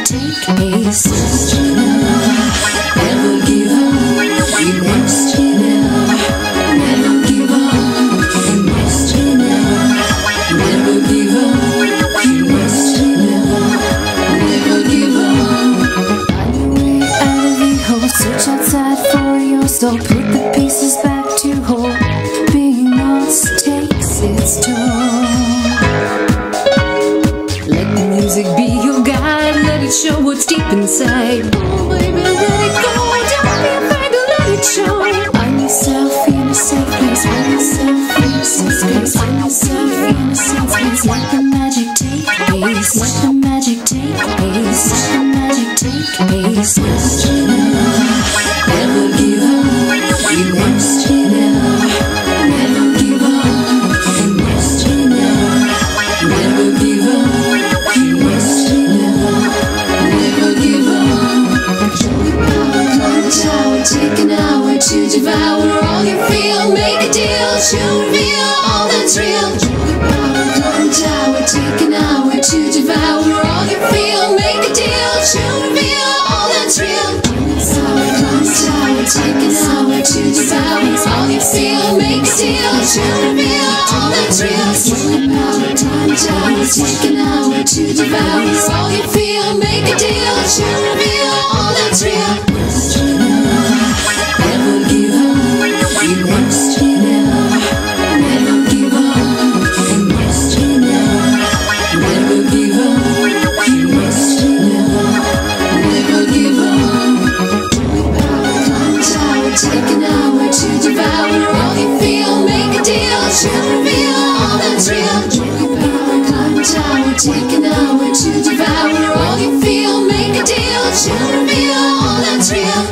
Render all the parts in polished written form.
take pace. Never give up, you must never. Never give up, you must never. Never give up, you must never. Never give up. Find your way out of the hole, search outside for your soul. Put the pieces back to hold. Being lost takes its toll. Let the music be your guide, let it show what's deep inside. Oh baby, let it go, don't be afraid to let it show. Find yourself in a safe place, find yourself in a safe place, find yourself in a safe place. Let the magic take place, let the magic take place, let the magic take place. Never give up, you must never. Never give up, you must never. Never give up, you must never. Never give up. Joey Power, climb the tower, take an hour to devour all you feel. Make a deal to reveal all that's real. Joey Power, climb the tower, take an hour to devour all you feel. Make a deal to reveal all that's real. Climb the tower, take an hour to devour all you feel. Make a deal to reveal all that's real. Joey Power, climb the tower, take an hour to devour all you feel. Make a deal to reveal all that's real. Never give up, you must never. Never give up, you must never. Never give up, you must never. Never give up. Joey Power, climb the tower, take an hour to devour all you feel. Make a deal to reveal all that's real. Joey Power, climb the tower, take an hour to devour all you feel. Make a deal to reveal all that's real.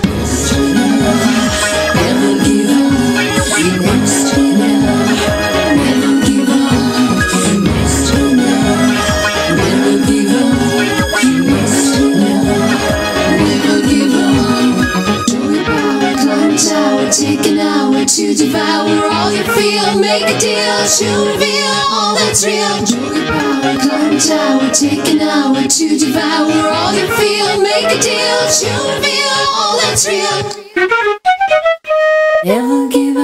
Never give up, you must never. Never give up, you must never. Never give up, you must never. Never give up. Joey Power, climb the tower, take an hour to devour all you feel. Make a deal to reveal all that's real. Joey Power, climb the tower, take an hour to devour all you feel. Make a deal to reveal all that's real. Never give